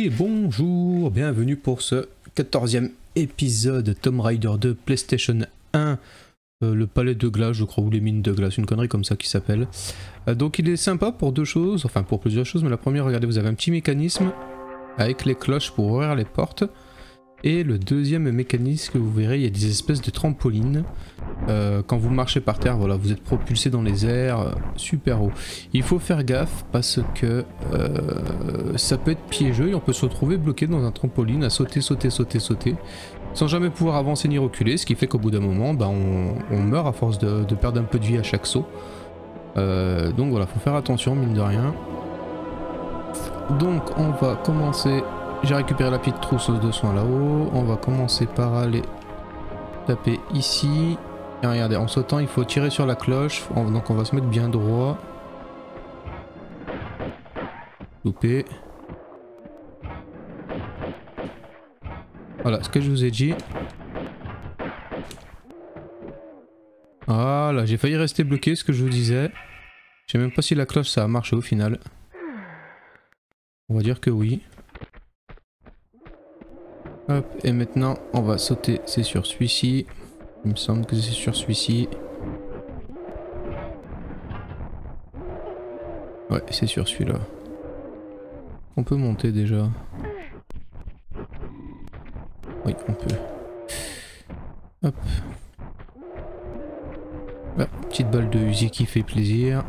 Et bonjour, bienvenue pour ce 14e épisode de Tomb Raider 2 PlayStation 1. Le palais de glace, je crois, ou les mines de glace, une connerie comme ça qui s'appelle. Donc il est sympa pour deux choses, enfin pour plusieurs choses, mais la première, regardez, vous avez un petit mécanisme avec les cloches pour ouvrir les portes. Et le deuxième mécanisme que vous verrez, il y a des espèces de trampolines. Quand vous marchez par terre, voilà, vous êtes propulsé dans les airs, super haut. Il faut faire gaffe parce que ça peut être piégeux et on peut se retrouver bloqué dans un trampoline à sauter, sans jamais pouvoir avancer ni reculer, ce qui fait qu'au bout d'un moment, bah, on meurt à force de perdre un peu de vie à chaque saut. Donc voilà, faut faire attention, mine de rien. Donc on va commencer. J'ai récupéré la petite trousse de soins là-haut. On va commencer par aller taper ici. Et regardez, en sautant, il faut tirer sur la cloche. Donc on va se mettre bien droit. Loupé. Voilà, ce que je vous ai dit. Voilà, j'ai failli rester bloqué, ce que je vous disais. Je sais même pas si la cloche ça a marché au final. On va dire que oui. Hop, et maintenant on va sauter, c'est sur celui-ci. Il me semble que c'est sur celui-ci. Ouais, c'est sur celui-là. On peut monter déjà. Oui, on peut. Hop. Ah, petite balle de Uzi qui fait plaisir.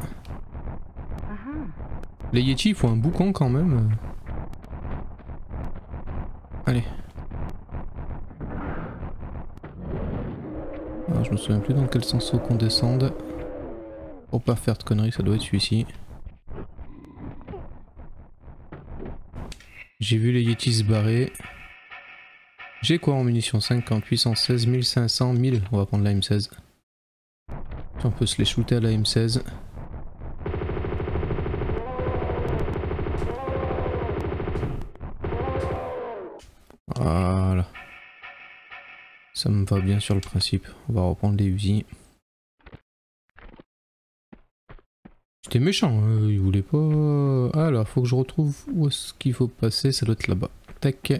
Les Yeti, il faut un boucan quand même. Allez. Alors, je me souviens plus dans quel sens faut qu'on descende. Pour pas faire de conneries, ça doit être celui-ci. J'ai vu les Yetis se barrer. J'ai quoi en munitions? 50, 816, 1500, 1000. On va prendre la M16. On peut se les shooter à la M16. Voilà. Ça me va bien sur le principe. On va reprendre les Uzi. C'était méchant, il voulait pas... Alors, faut que je retrouve où est-ce qu'il faut passer. Ça doit être là-bas. Tac.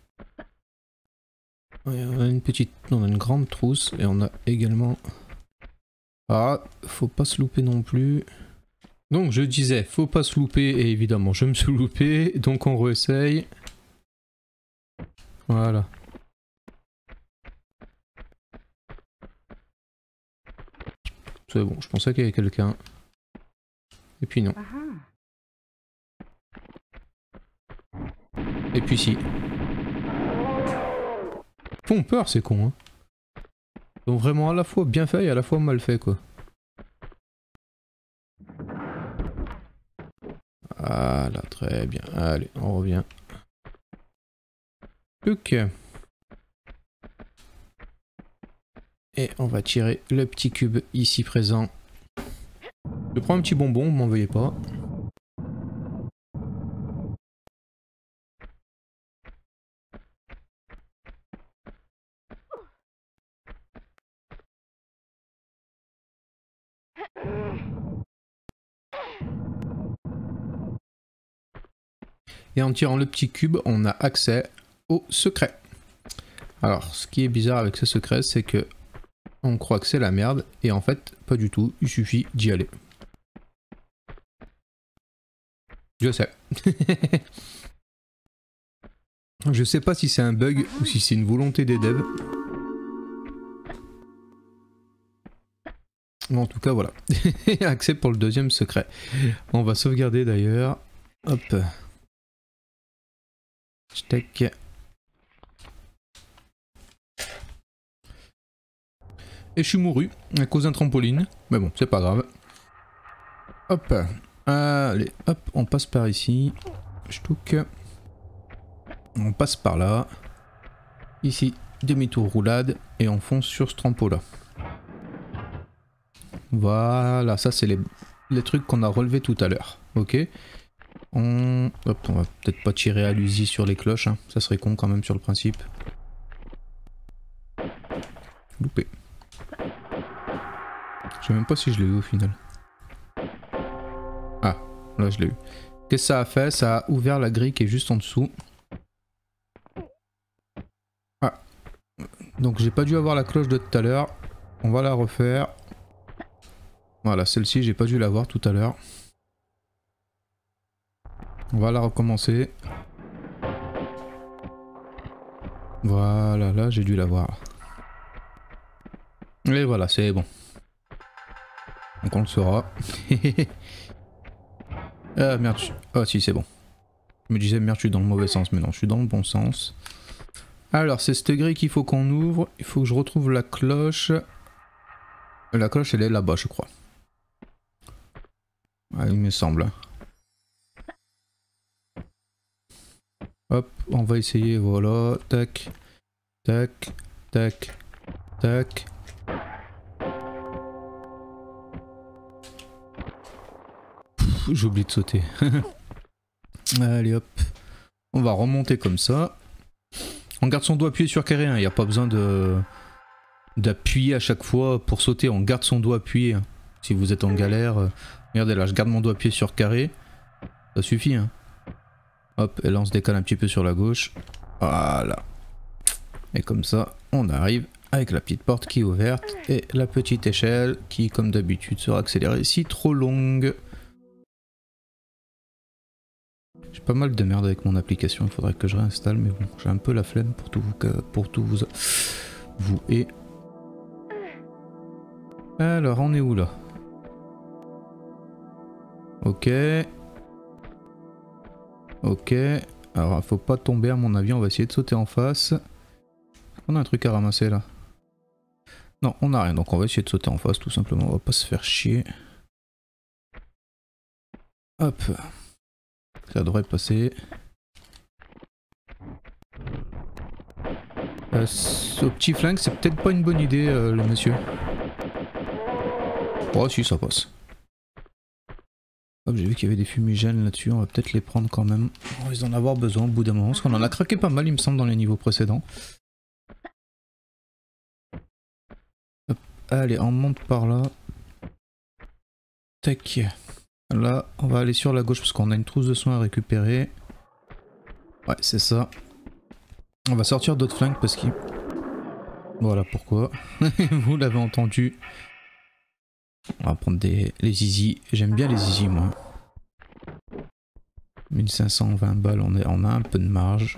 Ouais, on a une petite... On a une grande trousse et on a également... Ah, faut pas se louper non plus. Donc je disais, faut pas se louper et évidemment je me suis loupé. Donc on réessaye. Voilà. C'est bon, je pensais qu'il y avait quelqu'un. Et puis non. Et puis si. Ils font peur ces cons, hein. Ils ont vraiment à la fois bien fait et à la fois mal fait quoi. Voilà, très bien. Allez, on revient. Ok. Et on va tirer le petit cube ici présent. Je prends un petit bonbon, m'en veuillez pas. Et en tirant le petit cube, on a accès au secret. Alors, ce qui est bizarre avec ce secret, c'est que on croit que c'est la merde, et en fait, pas du tout, il suffit d'y aller. Je sais. Je sais pas si c'est un bug ou si c'est une volonté des devs. Mais en tout cas, voilà. Accès pour le deuxième secret. On va sauvegarder d'ailleurs. Hop. Tac. Et je suis mouru à cause d'un trampoline. Mais bon, c'est pas grave. Hop. Allez, hop, on passe par ici. Ch'touk. On passe par là. Ici, demi-tour roulade. Et on fonce sur ce trampo là. Voilà, ça c'est les trucs qu'on a relevés tout à l'heure. Ok. Hop, on va peut-être pas tirer à l'Uzi sur les cloches. Hein. Ça serait con quand même sur le principe. Loupé. Je sais même pas si je l'ai eu au final. Ah, là je l'ai eu. Qu'est-ce que ça a fait? Ça a ouvert la grille qui est juste en dessous. Donc j'ai pas dû avoir la cloche de tout à l'heure. On va la refaire. Voilà, celle-ci j'ai pas dû l'avoir tout à l'heure. On va la recommencer. Voilà, là j'ai dû l'avoir. Et voilà, c'est bon. Donc on le saura. Ah merde, ah si c'est bon. Je me disais merde, je suis dans le mauvais sens, mais non, je suis dans le bon sens. Alors c'est cette grille qu'il faut qu'on ouvre. Il faut que je retrouve la cloche. La cloche elle est là-bas je crois. Ah, il me semble. Hop, on va essayer, voilà. Tac, tac, tac, tac. J'ai oublié de sauter. Allez hop. On va remonter comme ça. On garde son doigt appuyé sur carré, il n'y a pas besoin d'appuyer à chaque fois pour sauter. On garde son doigt appuyé. Hein. Si vous êtes en galère, regardez là, je garde mon doigt appuyé sur carré. Ça suffit. Hein. Hop, et là on se décale un petit peu sur la gauche. Voilà. Et comme ça, on arrive avec la petite porte qui est ouverte et la petite échelle qui, comme d'habitude, sera accélérée si trop longue. J'ai pas mal de merde avec mon application, il faudrait que je réinstalle, mais bon, j'ai un peu la flemme pour tout vous et... Alors, on est où là? Ok. Ok. Alors, faut pas tomber à mon avis, on va essayer de sauter en face. On a un truc à ramasser là. Non, on a rien, donc on va essayer de sauter en face tout simplement, on va pas se faire chier. Hop. Ça devrait passer. Ce petit flingue, c'est peut-être pas une bonne idée, le monsieur. Oh si, ça passe. Hop, j'ai vu qu'il y avait des fumigènes là-dessus, on va peut-être les prendre quand même. On risque d'en avoir besoin au bout d'un moment, parce qu'on en a craqué pas mal, il me semble, dans les niveaux précédents. Hop, allez, on monte par là. Tac. Là, on va aller sur la gauche parce qu'on a une trousse de soins à récupérer. Ouais, c'est ça. On va sortir d'autres flingues parce qu'il... Voilà pourquoi. Vous l'avez entendu. On va prendre les zizi. J'aime bien les zizi, moi. 1520 balles, on a un peu de marge.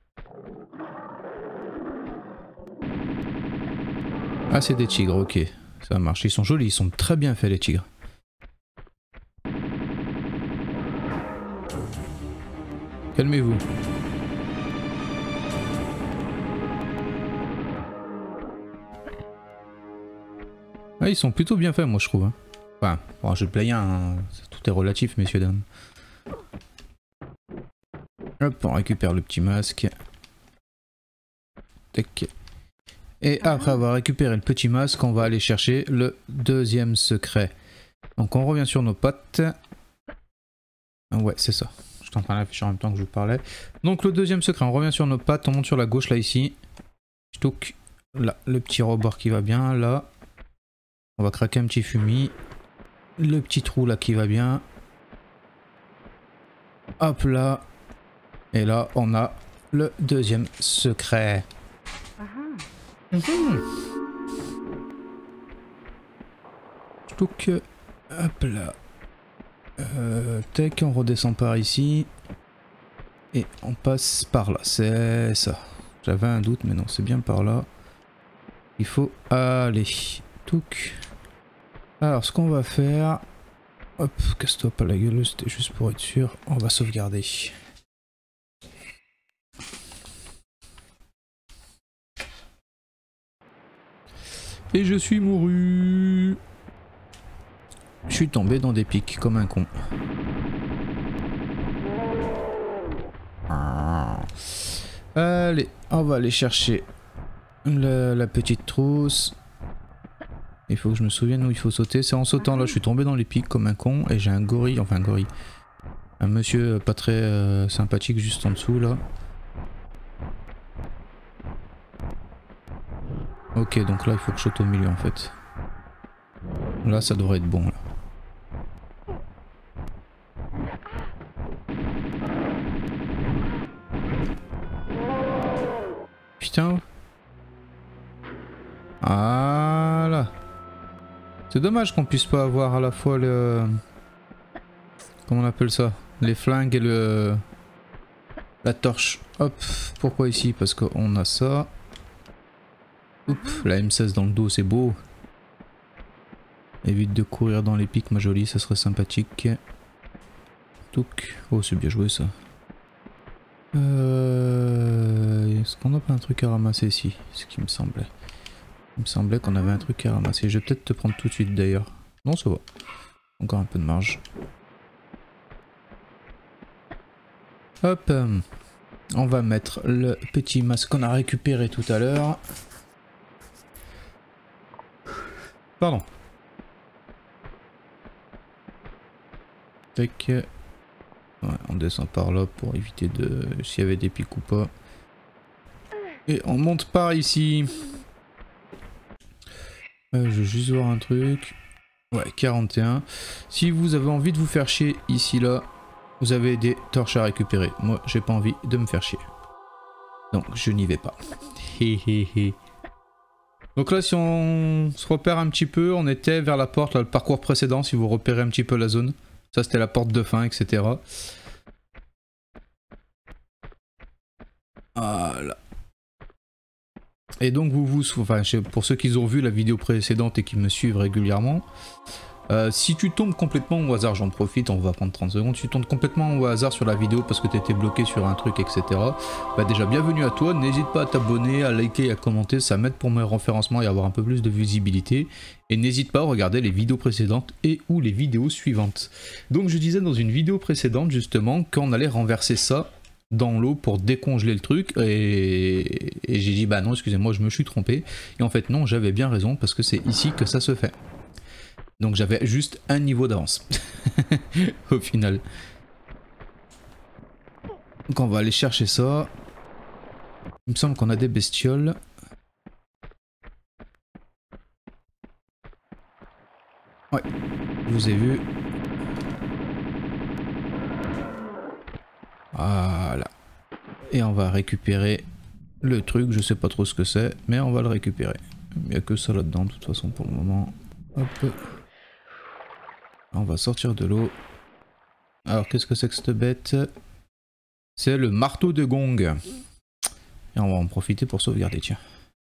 Ah, c'est des tigres, ok. Ça marche. Ils sont jolis, ils sont très bien faits, les tigres. Calmez-vous. Ah, ils sont plutôt bien faits, moi je trouve. Hein. Enfin, bon, je plais rien, hein. Tout est relatif, messieurs dames. Hop, on récupère le petit masque. Tac. Et après avoir récupéré le petit masque, on va aller chercher le deuxième secret. Donc on revient sur nos pattes. Ouais, c'est ça. J'étais en train d'afficher en même temps que je vous parlais. Donc le deuxième secret, on revient sur nos pattes, on monte sur la gauche là ici. Stock. Là, le petit rebord qui va bien, là. On va craquer un petit fumier. Le petit trou là qui va bien. Hop là. Et là, on a le deuxième secret. Donc, hop là. Tac, on redescend par ici. Et on passe par là. C'est ça. J'avais un doute, mais non, c'est bien par là. Il faut aller. Touc. Alors, ce qu'on va faire... Hop, casse-toi pas la gueule, c'était juste pour être sûr. On va sauvegarder. Et je suis mouru. Je suis tombé dans des pics comme un con. Allez, on va aller chercher la petite trousse. Il faut que je me souvienne où il faut sauter. C'est en sautant là, je suis tombé dans les pics comme un con. Et j'ai un gorille, enfin un gorille. Un monsieur pas très sympathique juste en dessous là. Ok, donc là il faut que je saute au milieu en fait. Là ça devrait être bon là. Putain. Voilà. C'est dommage qu'on puisse pas avoir à la fois le... Comment on appelle ça? Les flingues et le... La torche. Hop. Pourquoi ici? Parce qu'on a ça. Oups, la M16 dans le dos, c'est beau. Évite de courir dans les pics, ma jolie, ça serait sympathique. Touc. Oh, c'est bien joué ça. Est-ce qu'on n'a pas un truc à ramasser ici? C'est ce qui me semblait. Il me semblait qu'on avait un truc à ramasser. Je vais peut-être te prendre tout de suite d'ailleurs. Non, ça va. Encore un peu de marge. Hop. On va mettre le petit masque qu'on a récupéré tout à l'heure. Pardon. Tac. Ouais, on descend par là pour éviter de... s'il y avait des pics ou pas. Et on monte par ici. Je veux juste voir un truc. Ouais, 41. Si vous avez envie de vous faire chier ici, là, vous avez des torches à récupérer. Moi, j'ai pas envie de me faire chier. Donc, je n'y vais pas. Donc là, si on se repère un petit peu, on était vers la porte, là, le parcours précédent, si vous repérez un petit peu la zone. Ça, c'était la porte de fin, etc. Voilà. Et donc enfin, pour ceux qui ont vu la vidéo précédente et qui me suivent régulièrement, si tu tombes complètement au hasard, j'en profite, on va prendre 30 secondes, si tu tombes complètement au hasard sur la vidéo parce que tu étais bloqué sur un truc, etc. Bah déjà bienvenue à toi, n'hésite pas à t'abonner, à liker et à commenter, ça m'aide pour mes référencements et avoir un peu plus de visibilité. Et n'hésite pas à regarder les vidéos précédentes et ou les vidéos suivantes. Donc je disais dans une vidéo précédente justement qu'on allait renverser ça dans l'eau pour décongeler le truc et j'ai dit bah non excusez-moi je me suis trompé et en fait non j'avais bien raison parce que c'est ici que ça se fait. Donc j'avais juste un niveau d'avance au final. Donc on va aller chercher ça. Il me semble qu'on a des bestioles. Ouais, je vous ai vu. Voilà. Et on va récupérer le truc, je sais pas trop ce que c'est, mais on va le récupérer. Il n'y a que ça là-dedans de toute façon pour le moment. Hop. On va sortir de l'eau. Alors qu'est-ce que c'est que cette bête? C'est le marteau de gong. Et on va en profiter pour sauvegarder, tiens.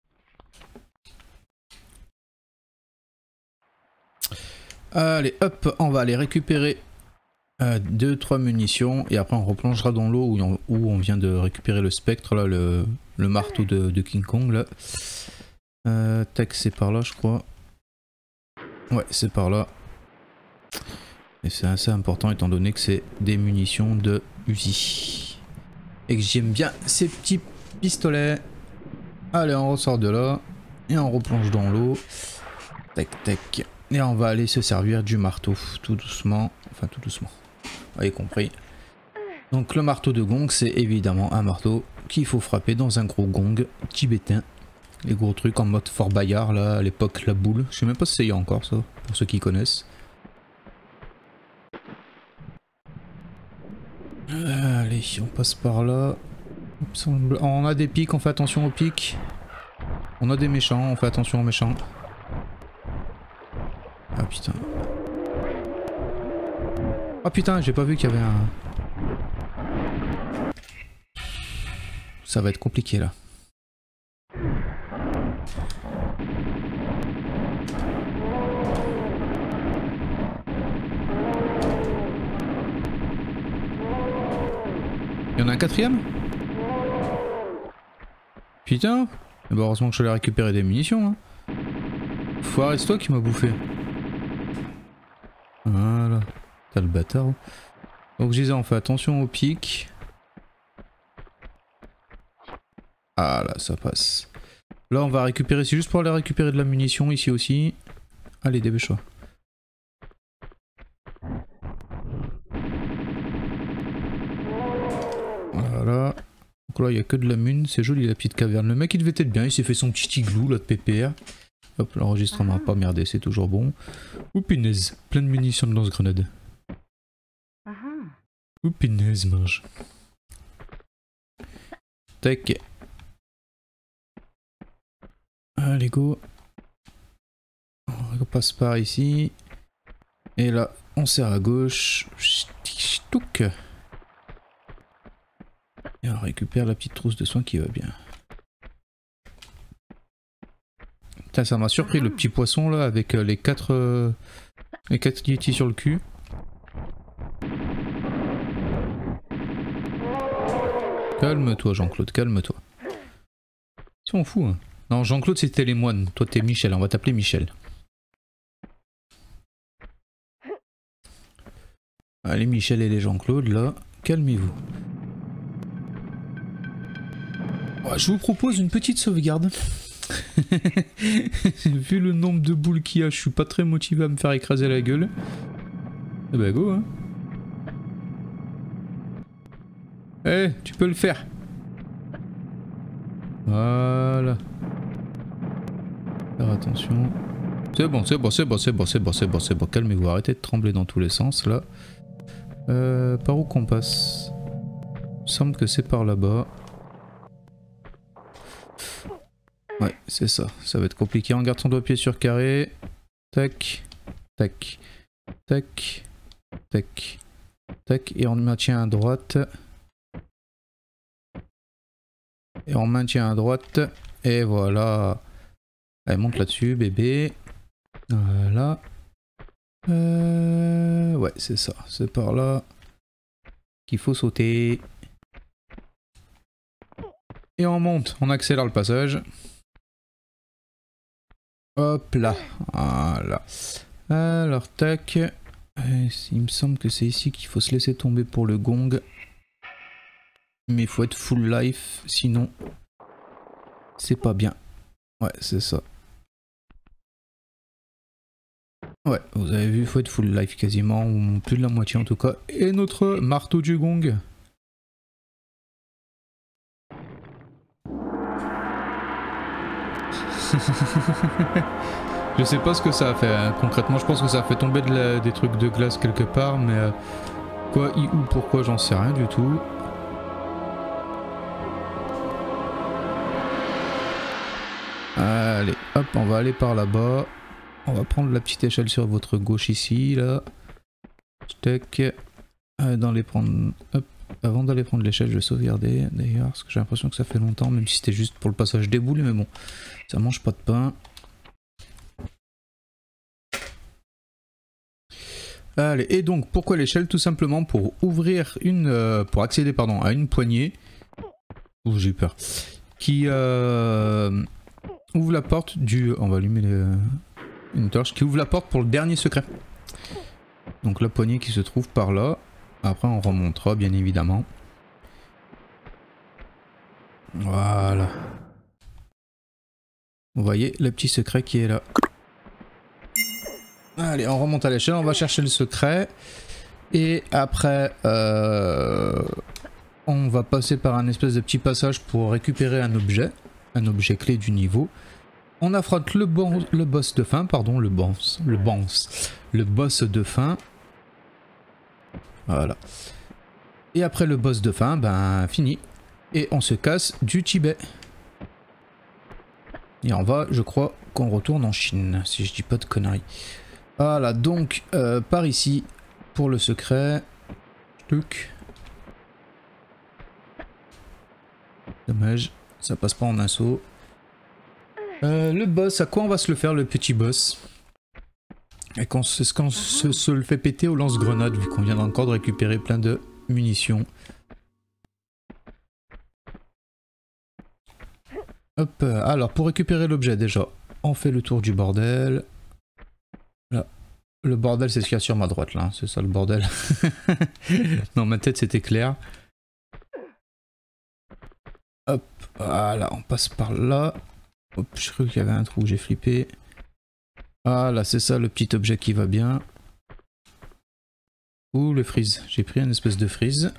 Allez, hop, on va aller récupérer 2-3 munitions et après on replongera dans l'eau où on vient de récupérer le spectre, là, le marteau de King Kong. Là. Tac, c'est par là, je crois. Ouais, c'est par là. Et c'est assez important étant donné que c'est des munitions de Uzi. Et que j'aime bien ces petits pistolets. Allez, on ressort de là. Et on replonge dans l'eau. Tac, tac. Et on va aller se servir du marteau. Tout doucement. Enfin, tout doucement. Vous avez compris. Donc le marteau de gong, c'est évidemment un marteau qu'il faut frapper dans un gros gong tibétain. Les gros trucs en mode Fort Bayard, là, à l'époque, la boule. Je sais même pas si c'est y a encore ça, pour ceux qui connaissent. Allez, on passe par là. On a des pics, on fait attention aux pics. On a des méchants, on fait attention aux méchants. Ah putain. Ah putain, j'ai pas vu qu'il y avait un... Ça va être compliqué là. Il y en a un quatrième? Putain. Eh ben heureusement que je suis allé récupérer des munitions. Hein. Foiré, c'est toi qui m'as bouffé. Voilà. T'as le bâtard. Donc je disais, on fait attention aux pics. Ah là, ça passe. Là, on va récupérer, c'est juste pour aller récupérer de la munition ici aussi. Allez, dépêche-toi. Voilà. Donc là, il n'y a que de la mune, c'est joli la petite caverne. Le mec, il devait être bien, il s'est fait son petit igloo là de PPR. Hop, l'enregistrement n'a pas merdé, c'est toujours bon. Ouh punaise, plein de munitions de lance-grenade. Ouh punaise, mange. Tac. Allez, go. on passe par ici. Et là, on serre à gauche. Ch'touk. Et on récupère la petite trousse de soins qui va bien. Putain, ça m'a surpris le petit poisson là avec les 4 Yétis sur le cul. Calme-toi Jean-Claude, calme-toi. Si on fout. Hein. Non, Jean-Claude c'était les moines. Toi t'es Michel, on va t'appeler Michel. Allez Michel et les Jean-Claude là, calmez-vous. Ouais, je vous propose une petite sauvegarde. Vu le nombre de boules qu'il y a, je suis pas très motivé à me faire écraser la gueule. Eh ben go hein. Eh, tu peux le faire. Voilà. Faire attention. C'est bon, c'est bon, c'est bon, c'est bon, c'est bon, c'est bon, c'est bon. Calmez-vous, arrêtez de trembler dans tous les sens là. Par où qu'on passe? Il me semble que c'est par là-bas. Ouais, c'est ça. Ça va être compliqué. On garde son doigt pied sur carré. Tac, tac, tac, tac, tac. Et on maintient à droite. Et on maintient à droite. Et voilà. Allez, monte là-dessus, bébé. Voilà. Ouais, c'est ça. C'est par là qu'il faut sauter. Et on monte. On accélère le passage. Hop là. Voilà. Alors, tac. Il me semble que c'est ici qu'il faut se laisser tomber pour le gong. Mais il faut être full life, sinon c'est pas bien. Ouais, c'est ça. Ouais, vous avez vu, il faut être full life quasiment, ou plus de la moitié en tout cas. Et notre marteau du gong. Je sais pas ce que ça a fait, hein. Concrètement je pense que ça a fait tomber des trucs de glace quelque part, mais quoi, ou pourquoi, j'en sais rien du tout. Allez, hop, on va aller par là-bas. On va prendre la petite échelle sur votre gauche ici, là. Tac. Hop. Avant d'aller prendre l'échelle, je vais sauvegarder d'ailleurs, parce que j'ai l'impression que ça fait longtemps, même si c'était juste pour le passage des boules, mais bon, ça mange pas de pain. Allez, et donc pourquoi l'échelle? Tout simplement pour ouvrir une, pour accéder pardon à une poignée. Ouh, j'ai eu peur. Qui ouvre la porte du, on va allumer une torche, qui ouvre la porte pour le dernier secret. Donc la poignée qui se trouve par là. Après on remontera bien évidemment. Voilà. Vous voyez le petit secret qui est là. Allez, on remonte à l'échelle, on va chercher le secret. Et après, on va passer par un espèce de petit passage pour récupérer un objet clé du niveau. On affronte le boss de fin, pardon, le boss de fin. Voilà. Et après le boss de fin, ben fini. Et on se casse du Tibet. Et on va, je crois, qu'on retourne en Chine, si je dis pas de conneries. Voilà, donc par ici, pour le secret. Dommage, ça passe pas en un saut. Le boss, à quoi on va se le faire, le petit boss? Est-ce qu'on se le fait péter au lance-grenade, vu qu'on vient encore de récupérer plein de munitions. Hop, alors pour récupérer l'objet déjà, on fait le tour du bordel. Là. Le bordel c'est ce qu'il y a sur ma droite là, c'est ça le bordel. Dans ma tête c'était clair. Hop, voilà, on passe par là. Hop, je crois qu'il y avait un trou, j'ai flippé. Voilà, c'est ça le petit objet qui va bien. Ouh, le freeze. J'ai pris une espèce de freeze.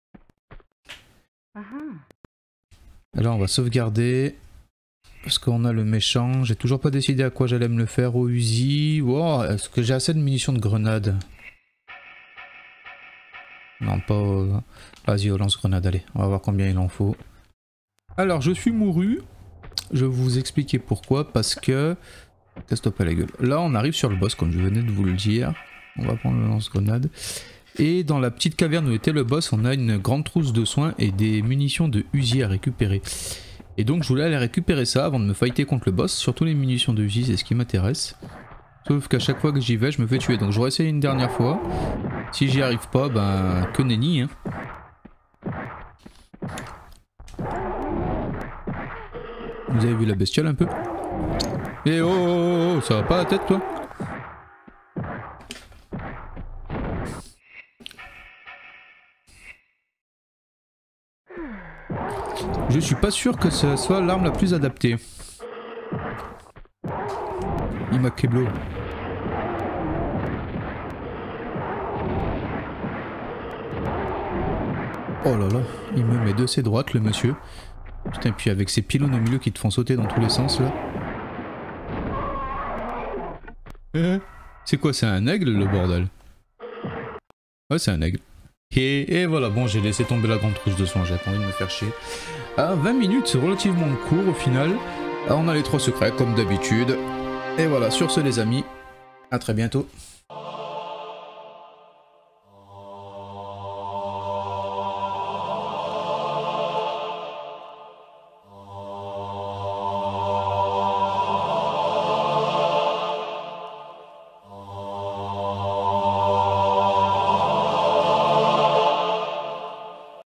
Alors on va sauvegarder. Parce qu'on a le méchant. J'ai toujours pas décidé à quoi j'allais me le faire au Uzi. Wow, est-ce que j'ai assez de munitions de grenade? Non, pas... Vas-y, au lance-grenade, allez. On va voir combien il en faut. Alors, je suis mouru. Je vais vous expliquer pourquoi. Parce que Casse-toi pas la gueule. Là, on arrive sur le boss, comme je venais de vous le dire. On va prendre le lance-grenade. Et dans la petite caverne où était le boss, on a une grande trousse de soins et des munitions de Uzi à récupérer. Et donc, je voulais aller récupérer ça avant de me fighter contre le boss. Surtout les munitions de Uzi, c'est ce qui m'intéresse. Sauf qu'à chaque fois que j'y vais, je me fais tuer. Donc, j'aurais essayé une dernière fois. Si j'y arrive pas, ben, que nenni, hein. Vous avez vu la bestiole un peu? Eh oh, oh, oh, ça va pas la tête toi? Je suis pas sûr que ce soit l'arme la plus adaptée. Imakeblo. Oh là là, il me met de ses droites le monsieur. Putain, puis avec ces pylônes au milieu qui te font sauter dans tous les sens là. C'est quoi, c'est un aigle le bordel? Ouais, c'est un aigle. Et voilà, bon, j'ai laissé tomber la grande trousse de soins, j'ai attendu de me faire chier. 20 minutes, c'est relativement court au final. On a les 3 secrets comme d'habitude. Et voilà, sur ce les amis, à très bientôt.